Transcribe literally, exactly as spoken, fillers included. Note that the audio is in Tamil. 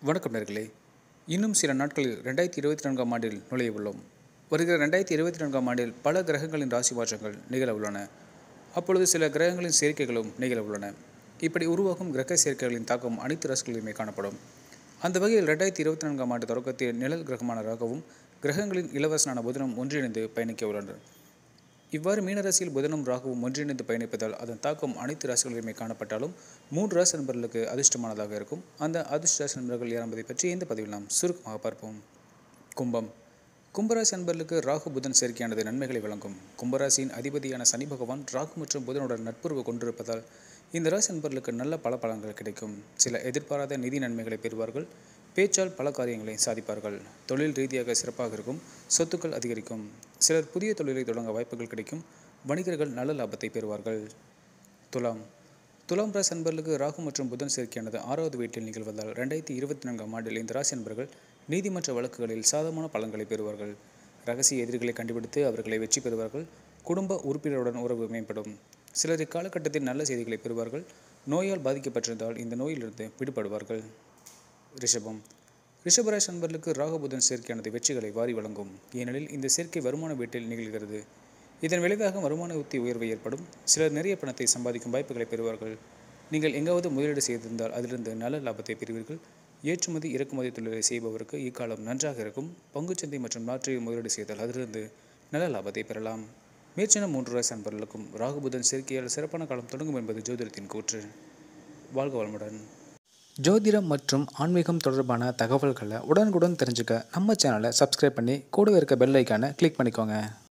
வணக்கம் நேர்களே. இன்னும் சில நாட்களில் ரெண்டாயிரத்தி இருபத்தி நான்காம் ஆண்டில் நுழைய உள்ளோம். வருகிற ரெண்டாயிரத்தி இருபத்தி நான்காம் ஆண்டில் பல கிரகங்களின் ராசி மாற்றங்கள் நிகழ உள்ளன. அப்பொழுது சில கிரகங்களின் சேர்க்கைகளும் நிகழ உள்ளன. இப்படி உருவாகும் கிரக சேர்க்கைகளின் தாக்கம் அனைத்து ராசிகளிலுமே காணப்படும். அந்த வகையில் ரெண்டாயிரத்தி இருபத்தி நான்காம் ஆண்டு தொடக்கத்தில் நிழல் கிரகமான ராகுவும் கிரகங்களின் இளவரசனான புதனும் ஒன்றிணைந்து பயணிக்க உள்ளனர். இவ்வாறு மீனராசியில் புதனும் ராகுவும் ஒன்றிணைந்து பயணிப்பதால் அதன் தாக்கம் அனைத்து ராசிகளிலுமே காணப்பட்டாலும் மூன்று ராசி நண்பர்களுக்கு அதிர்ஷ்டமானதாக இருக்கும். அந்த அதிர்ஷ்ட ராசி நண்பர்கள் யார் என்பதை பற்றி இந்த பதிவில் நாம் சுருக்கமாக பார்ப்போம். கும்பம். கும்பராசி நண்பர்களுக்கு ராகு புதன் சேர்க்கையானது நன்மைகளை வழங்கும். கும்பராசியின் அதிபதியான சனி பகவான் ராகு மற்றும் புதனுடன் நட்புறவு கொண்டிருப்பதால் இந்த ராசி நண்பர்களுக்கு நல்ல பல பலன்கள் கிடைக்கும். சில எதிர்பாராத நிதி நன்மைகளை பெறுவார்கள். பேச்சால் பல காரியங்களை சாதிப்பார்கள். தொழில் ரீதியாக சிறப்பாக இருக்கும். சொத்துக்கள் அதிகரிக்கும். சிலர் புதிய தொழிலை தொடங்க வாய்ப்புகள் கிடைக்கும். வணிகர்கள் நல்ல லாபத்தை பெறுவார்கள். துலாம். துலாம் ராசி நண்பர்களுக்கு ராகு மற்றும் புதன் சேர்க்கையானது ஆறாவது வீட்டில் நிகழ்வதால் ரெண்டாயிரத்தி இருபத்தி நான்காம் ஆண்டில் இந்த ராசி நண்பர்கள் நீதிமன்ற வழக்குகளில் சாதகமான பலன்களை பெறுவார்கள். ரகசிய எதிரிகளை கண்டுபிடித்து அவர்களை வெற்றி பெறுவார்கள். குடும்ப உறுப்பினருடன் உறவு மேம்படும். சிலர் இக்காலகட்டத்தில் நல்ல செய்திகளை பெறுவார்கள். நோயால் பாதிக்கப்பட்டிருந்தால் இந்த நோயிலிருந்து விடுபடுவார்கள். ரிஷபம். ரிஷபராசி நண்பர்களுக்கு ராகு புதன் சேர்க்கையானது வெற்றிகளை வாரி வழங்கும். ஏனெனில் இந்த சேர்க்கை வருமான வீட்டில் நிகழ்கிறது. இதன் விளைவாக வருமான உத்தி உயர்வு ஏற்படும். சிலர் நிறைய பணத்தை சம்பாதிக்கும் வாய்ப்புகளை பெறுவார்கள். நீங்கள் எங்காவது முதலீடு செய்திருந்தால் அதிலிருந்து நல்ல லாபத்தை பெறுவீர்கள். ஏற்றுமதி இறக்குமதி தொழிலை செய்பவருக்கு இக்காலம் நன்றாக இருக்கும். பங்குச்சந்தை மற்றும் நாற்றையில் முதலீடு செய்தால் அதிலிருந்து நல்ல லாபத்தை பெறலாம். மேற்சொன்ன மூன்று ராசி நண்பர்களுக்கும் ராகு புதன் சேர்க்கையால் சிறப்பான காலம் தொடங்கும் என்பது ஜோதிடத்தின் கூற்று. வாழ்க வளமுடன். ஜோதிடம் மற்றும் ஆன்மீகம் தொடர்பான தகவல்களை உடனுக்குடன் தெரிஞ்சுக்க நம்ம சேனலை சப்ஸ்கிரைப் பண்ணி கூடவே இருக்க பெல் ஐக்கானை கிளிக் பண்ணிக்கோங்க.